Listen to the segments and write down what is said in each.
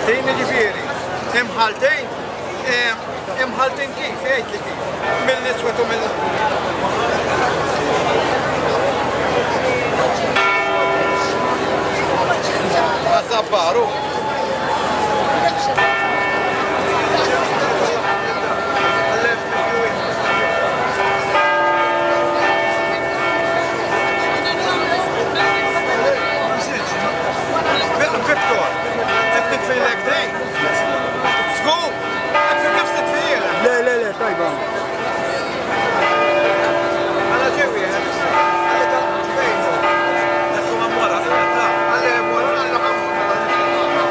Din ġifieri, imħaltejn kif, jgħid li kif, mill-iswed u mill- Għazzabbaru. Victor, etnik fejlek dejn. Skum, għadfir nafs t-tfijela. Le, tajba. Għala ġewi, għalli ta' fejn. Għassu għamwara, għalli għamwara, għalli għamwara.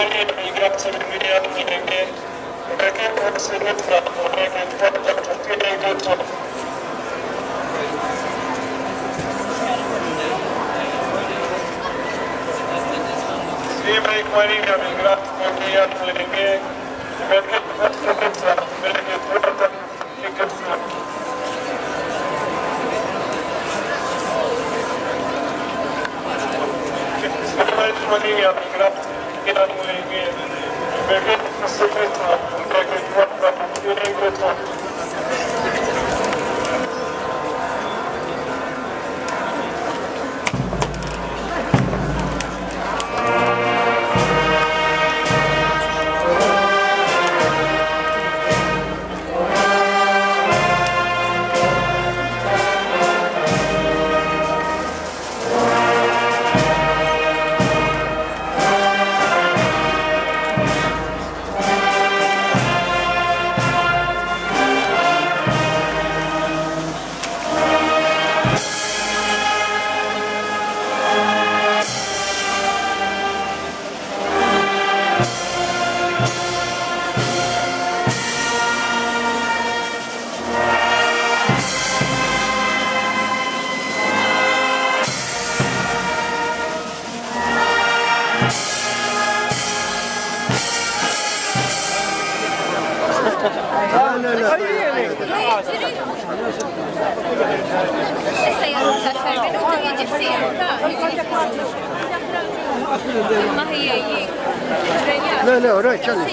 لا لا وراي كلم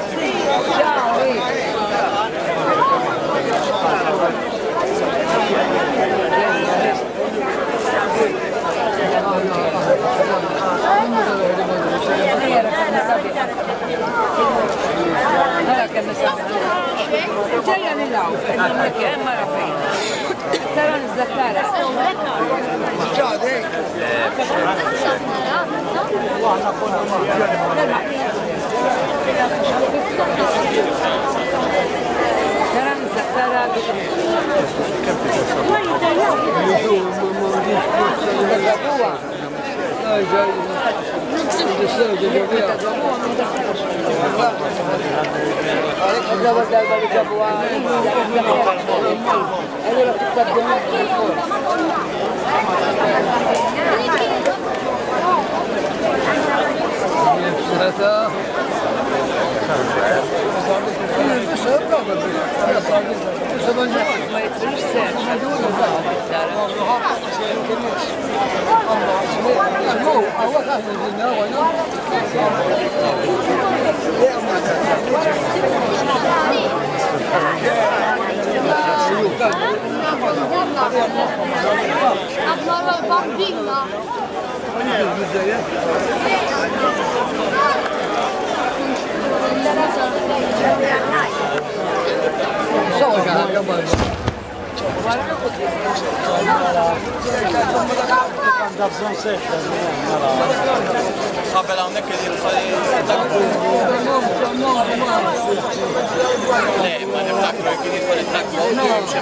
جاية لله ما رفعين ترى نزلتها Abnormal bambina. Qabel hawnhekk qegħdin le, ma niftakru kien jidħol it-trakk jimxi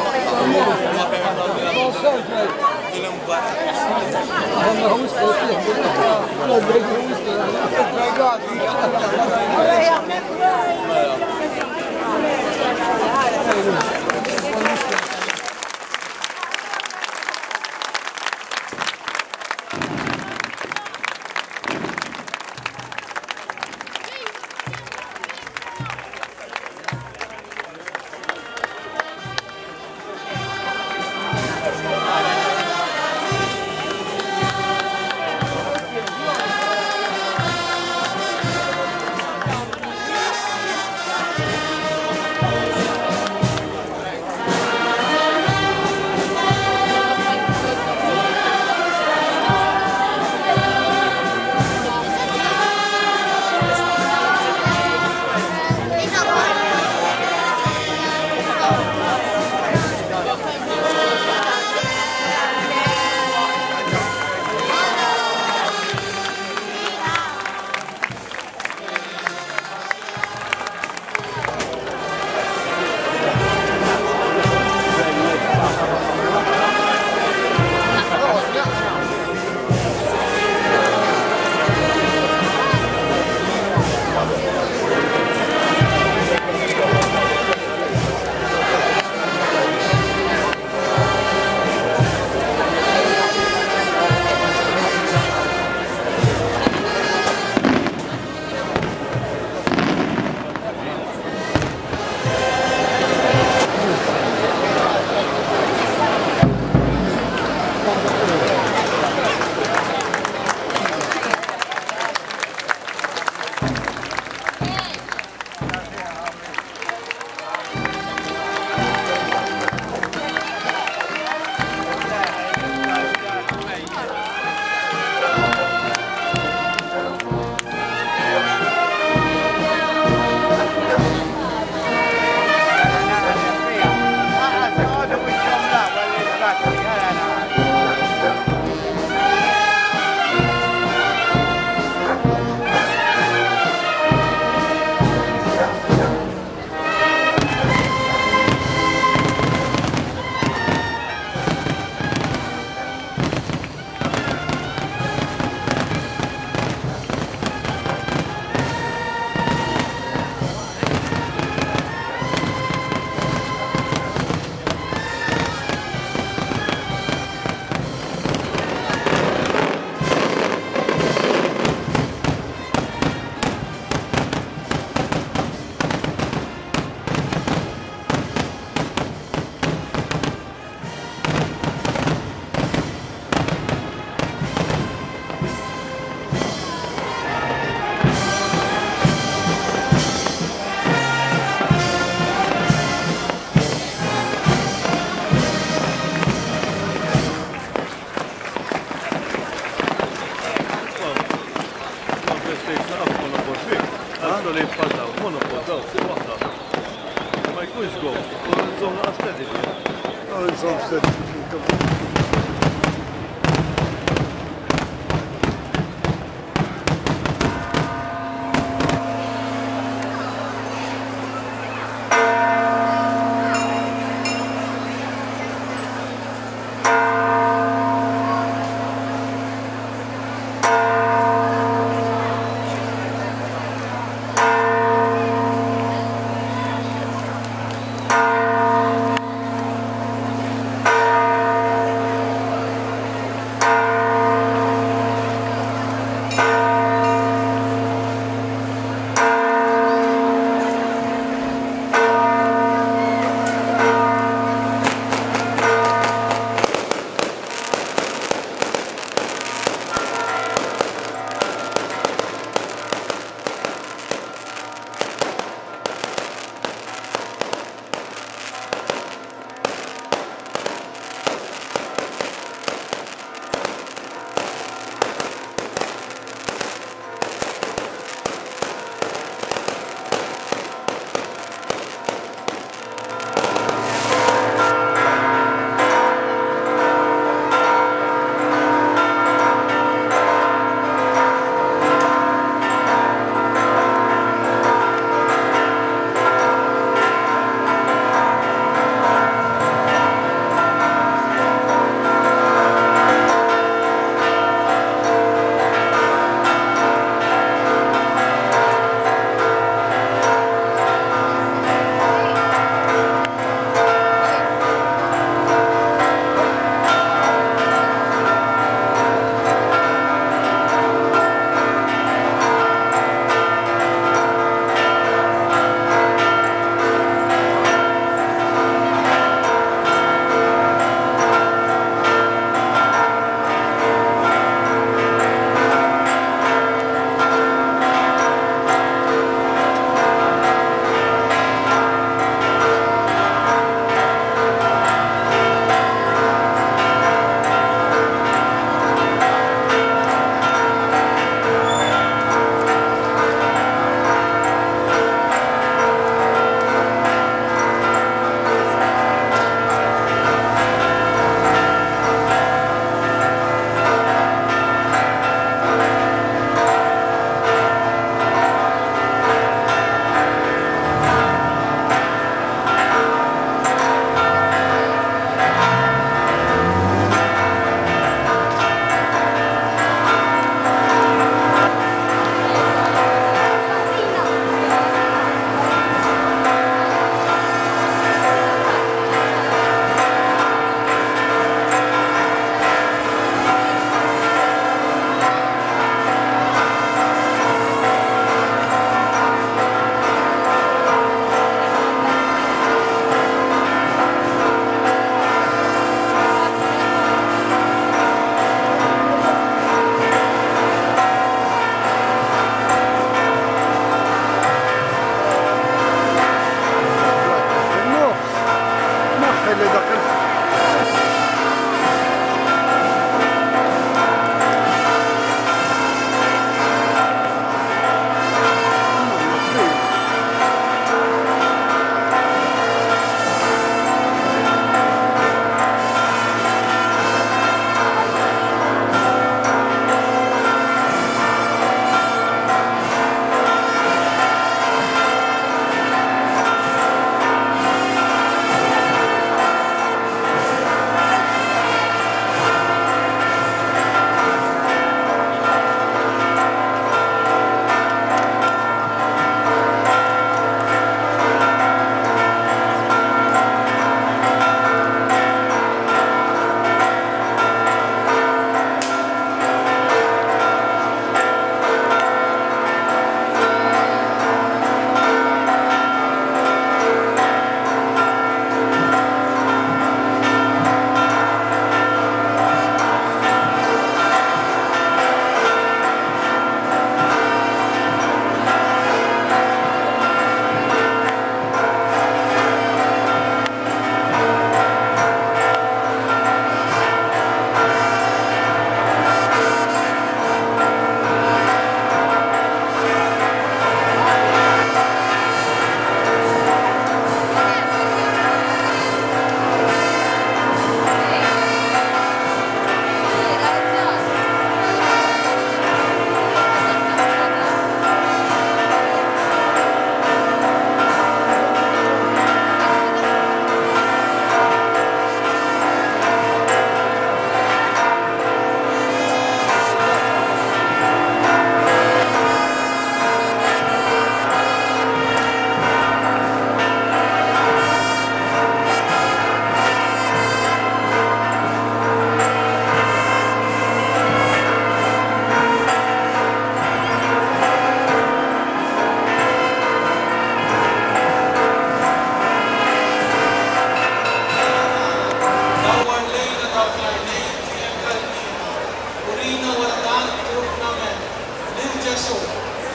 jisaqaf monopol fik, għandu li jibqadaw, monopol daw, si waħda. Ma jkunx go, zona aesthetic. Zona aesthetic.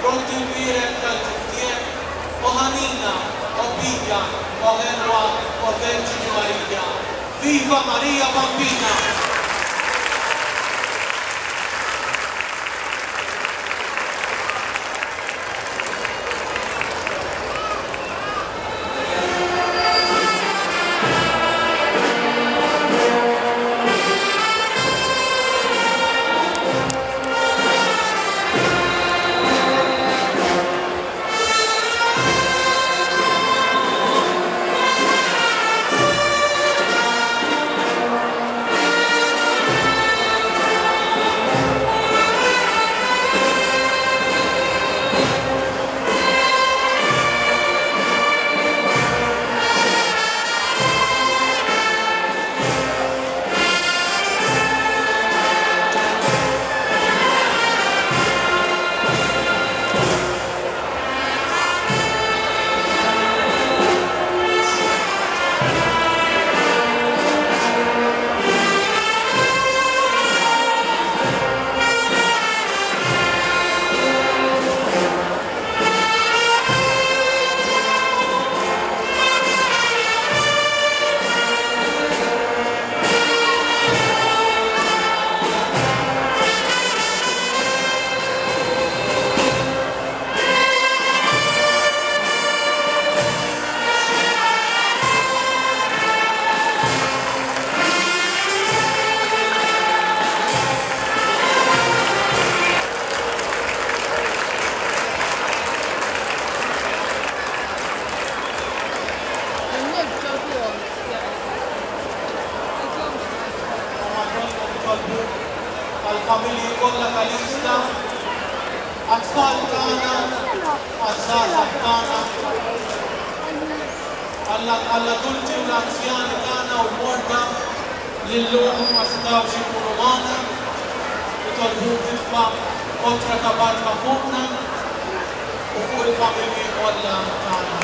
pronti il tal o Hanina, o Piglia, o Henua, o Vergine Maria. Viva Maria Bambina! Għal-familji kollha tal-Isla, għat-tfal tagħna, għaż-żgħażagħ tagħna, għall-adulti u l-anzjani tagħna u l-morda li llum ma setgħux ikunu magħna, nitolbu titfa' kontra ta' barka fuqna u fuq il-familji kollha tagħna.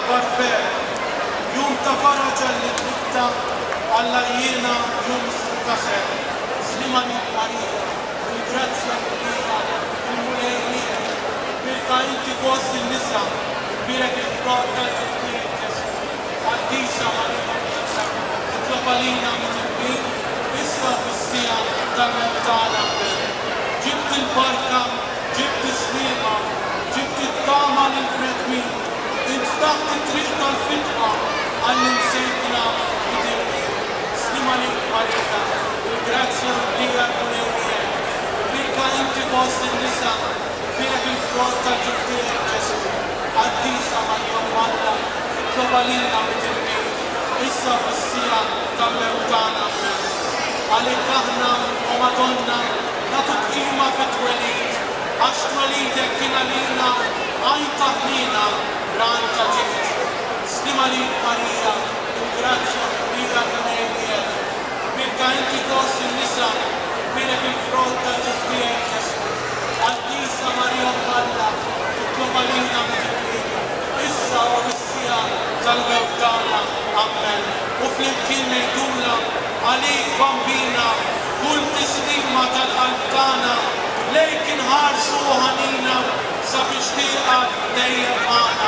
akbar fer, jum ta' faraġa li tibta alla jiena jum taħer, slima li Marija, il-grazzja kbira, il-mulejniet, bilka inti fost il-nisa, birek il-frott tal-ġiftijiet Ġesu, għaddisa Marija, it-lobalina mit-ibbin, issa fissija tal-mewtana ġibt il-barka, ġibt il-slima, ġibt il-tama l-fredmin, instaħt it-triq tal-fitma għall-insejtna mit-ibbin, slima li Marija, il-grazzja kbira l-mulejniet, bilka inti fost il-nisa, birek il-frott tal-ġiftijiet Ġesu, għaddisa Marija Malla, it-lobalina mit-ibbin, issa fissija tal-mewtana għalek aħna u Madonna natu qima fit-twelid għax twelidek kien għalina għajn taħnina ran ta' ġibt. Slima li Marija, il-grazzja kbira l-Unejniet, bilka inti fost il-nisa, birek il-frott tal-ġiftijiet Ġesu, għaddisa Marija Malla, it-lobalina mit-ibbin, issa u fissija tal-mewtana. Amen. U flimkien ngħidula għalik bambina kull tisliema tal-qalb tagħna lejk inħarsu ħanina sabiex tieqaf dejjem magħna.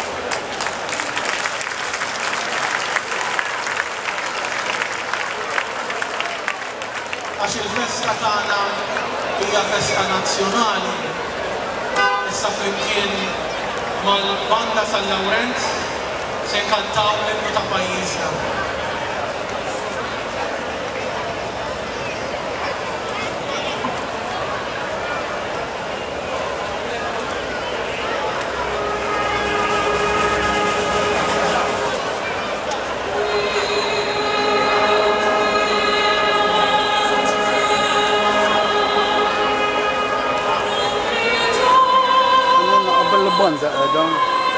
Għax il-festa tagħna hija festa nazzjonali. Issa flimkien mal-banda San Lawrenz se nkantaw l-innu ta' pajjiżna. قبل البنزة ادم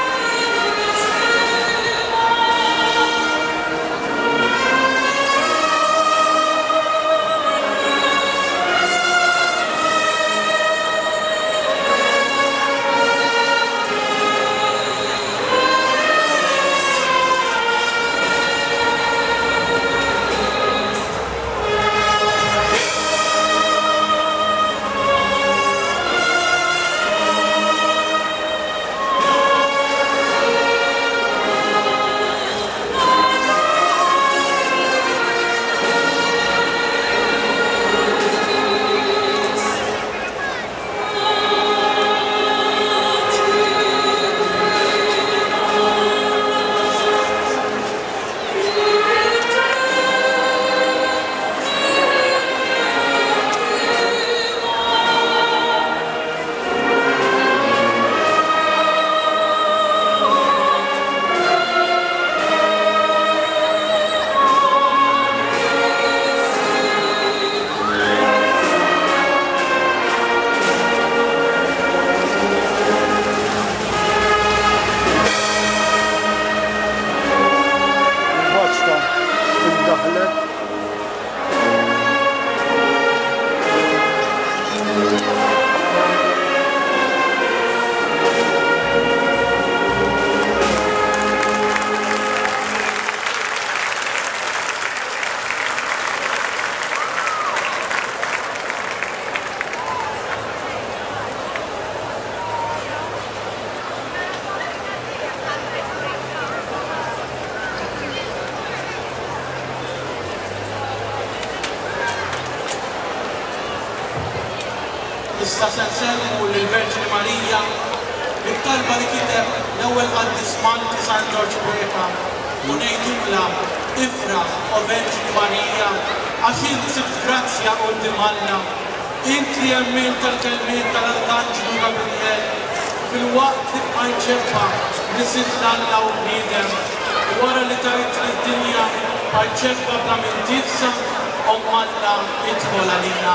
Issa se nsemmu lill-Verġini Marija it-talba li kiteb l-ewwel qaddismanti San George Breka u ngħidula ifraħ o Verġini Marija għax inti sibt grazzja quddiem Alla. Inti li għemmil tal-kelmiet tal-Arkanġlu Gabriel fil-waqt li bħajċebba nisit l-Alla u bniedem wara li tarit lid-dinja bħajċebba bla minn tifsa u Alla idħol għalina.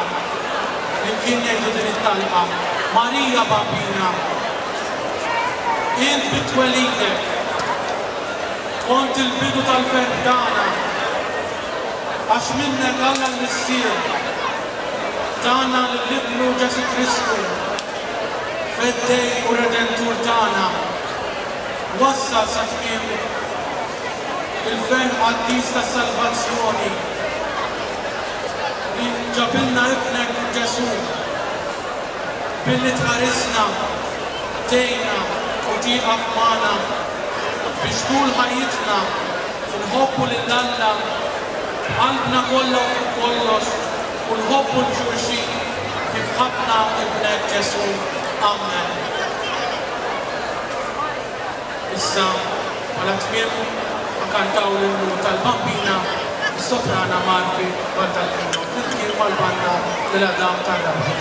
Imkien jgħidu din it-talba, Marija bambina, int bit-twelidek, kont il-bidu tal-ferdana, għax minnek Alla l-Missier, tana l-Ibnu Ġesu Kristu, feddej u Redentur tana, wassal sa tmiem il-ferm għaddis ta' salvazzjoni li ġabilna ibnek Ġesu billi tħarisna, tejna u tieqaf magħna biex tul ħajjitna nħobbu lill-Alla qalbna kollha u kollox u nħobbu l-xulxin kif ħabna ibnek Ġesu. Amen. Issa, bħala tmiem kantaw l-innu tal-bambina s-soprana Marfi Bartalino fil-kien mal-banda l-Adam tal-Rabat.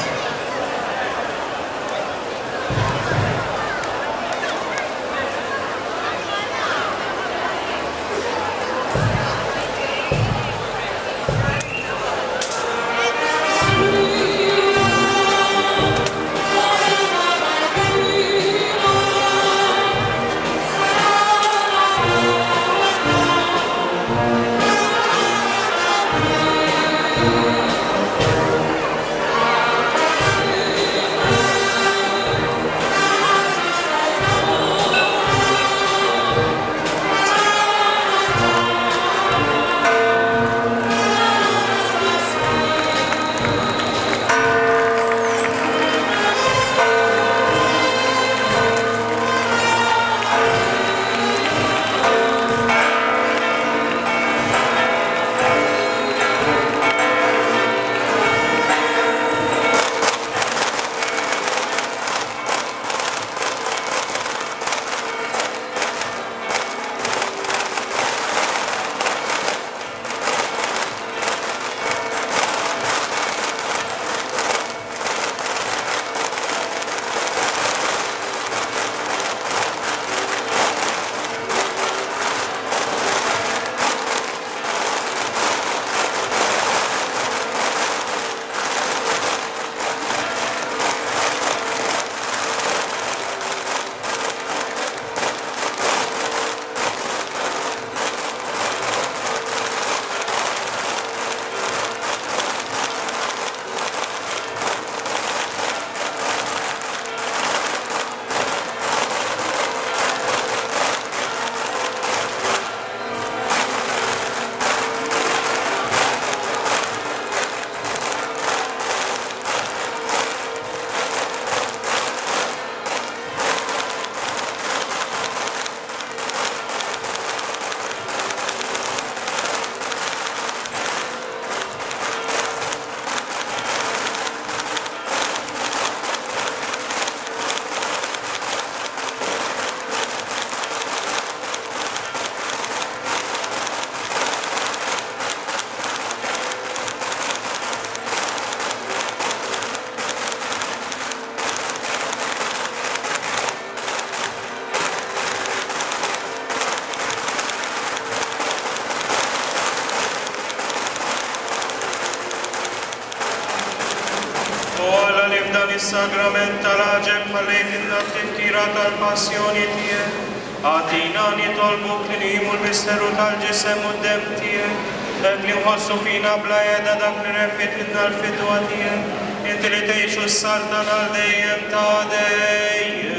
Is-sagrament tal-ħaġeb ħallejtinna t-tifkira tal-passjoni tiegħek. Għatina nitolbuk li nimu l-misteru tal-ġisem u d-dem tiegħek. Dak li nħossu fina bla jeda dak li refit minna l-fidwa tiegħek. Inti li tgħixu s-sardan għal dejjem ta' dejjem.